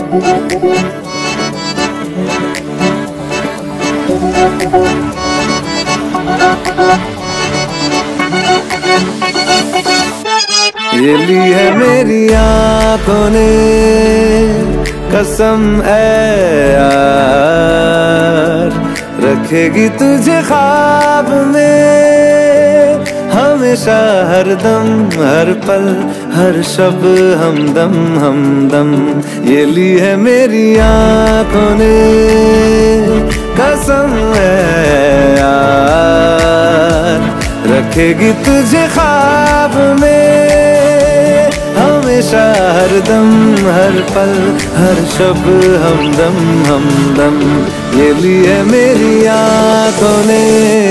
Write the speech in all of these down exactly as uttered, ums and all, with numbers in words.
ये ली है मेरी आंखों ने कसम है यार, रखेगी तुझे ख्वाब में हमेशा, हर दम हर पल हर शब हमदम हमदम। ये ली है मेरी आंखों ने कसम है यार, रखेगी तुझे ख्वाब में हमेशा, हर दम हर पल हर शब हमदम हमदम। ये ली है मेरी आंखों ने।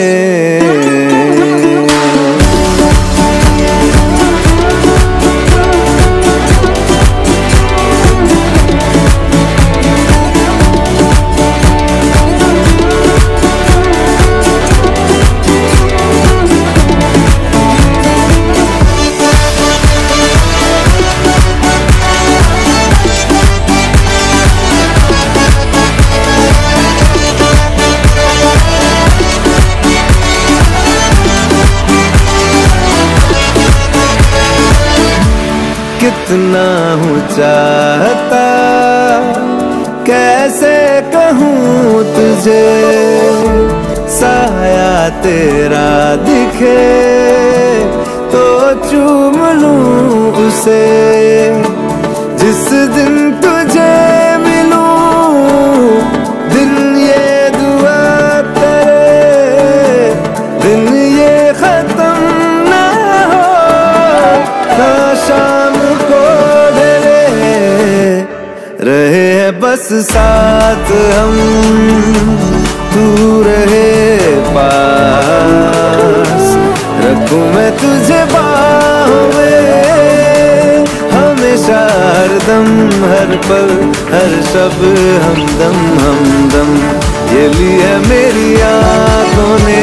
कितना हूँ चाहता कैसे कहूँ तुझे, साया तेरा दिखे तो चूम लूँ उसे। जिस दिन तुझे मिलूं दिन ये दुआ करे, दिन ये खत्म ना हो ना शाम रहे है बस साथ हम, तू रहे पास, रखूं मैं तुझे बाहों में हमेशा, हर दम हर पल हर शब हमदम हमदम। ये ली है मेरी आंखों ने।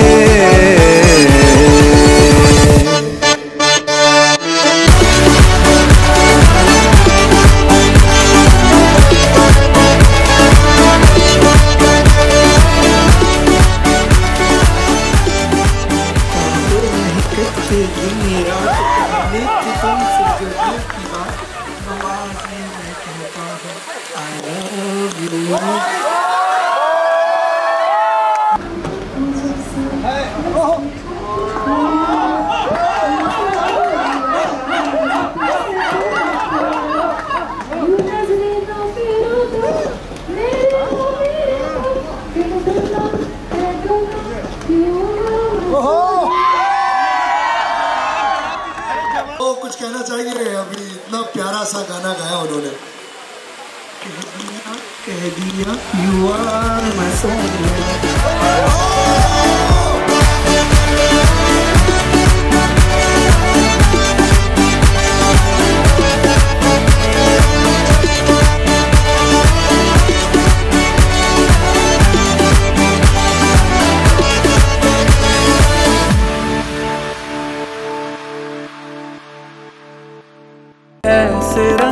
कुछ कहना चाहिए? अभी इतना प्यारा सा गाना गाया उन्होंने। कह दिया you are my soulmate। ऐसे